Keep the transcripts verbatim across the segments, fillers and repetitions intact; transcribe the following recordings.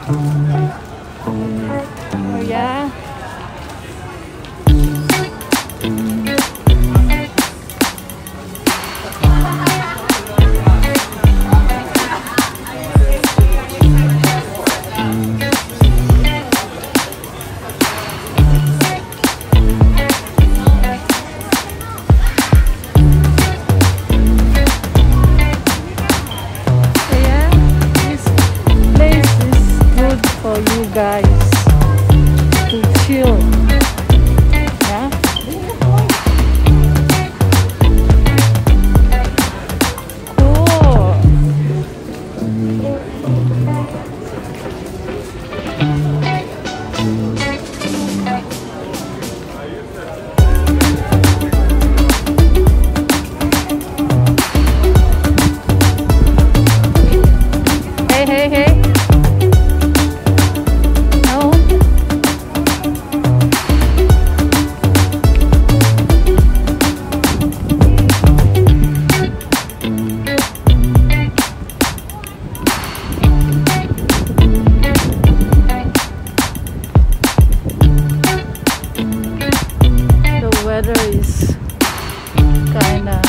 Oh yeah. Guys, to chill. Yeah. Cool. Hey, hey, hey. Weather is kinda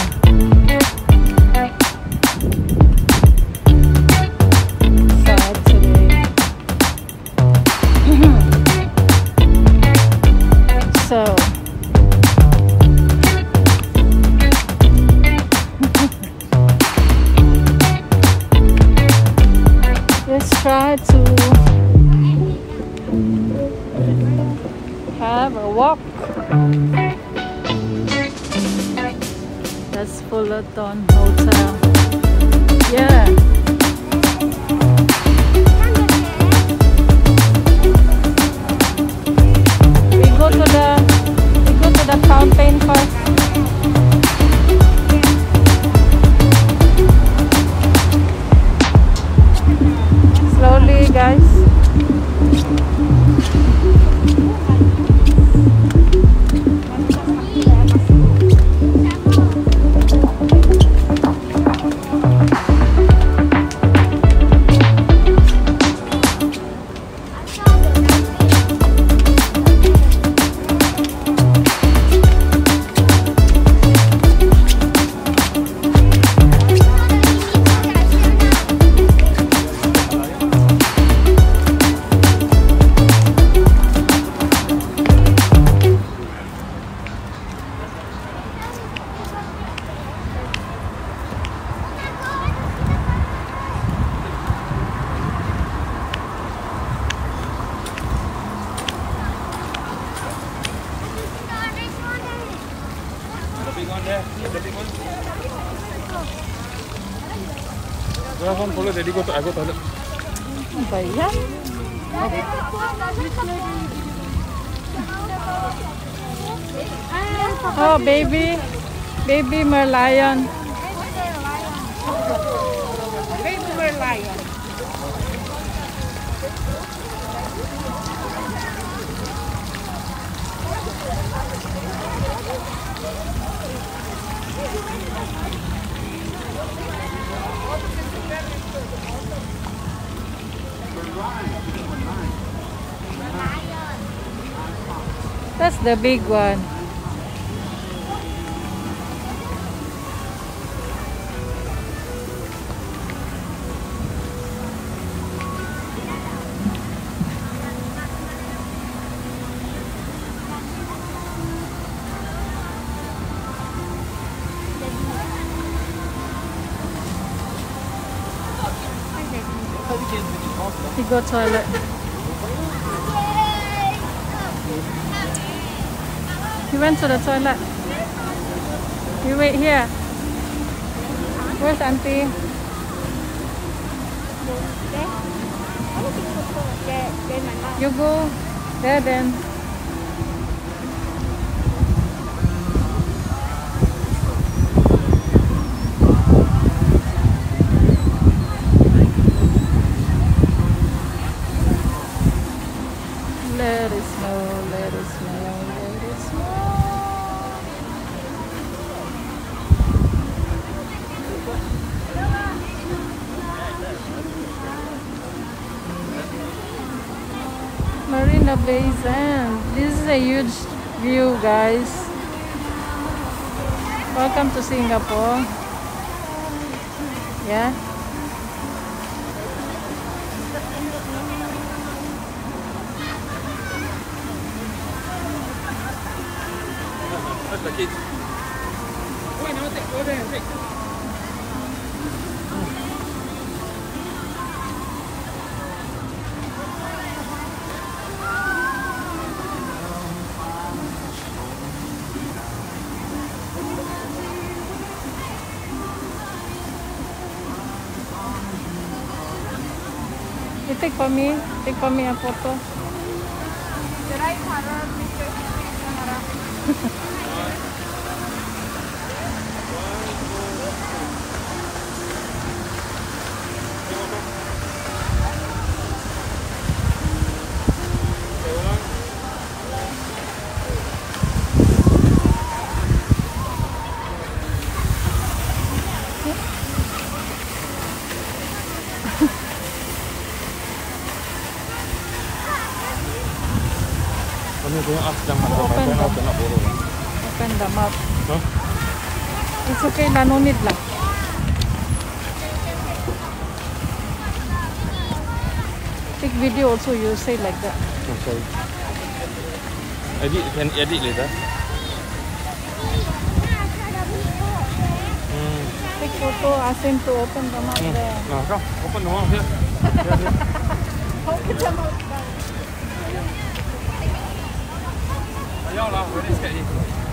sad today. So let's try to have a walk. That's Fullerton Hotel. Yeah. We go to the we go to the fountain first. Slowly, guys. Phone follow ready go to I go toilet. Bayar. Oh baby, baby merlion. Baby merlion. That's the big one. He go toilet. He went to the toilet. You wait here. Where's auntie? You go there then. Let it snow, let it snow, let it snow. Marina Bay Sands. This is a huge view, guys. Welcome to Singapore. Yeah. That's the kids. Wait, no, take, go there and take. You take for me. Take for me a photo. Kami tengok ah sedang hantar my friend out nak borong. Open the map. Huh? It's okay lah, no need lah. Take video also, you say like that. Oh, sorry. Edit, can edit later. Hmm. Take photo, ask him to open the map Hmm. there. Nah, come, open the mouth here. Here, here. Open the map there. 不要了，我有点sketchy。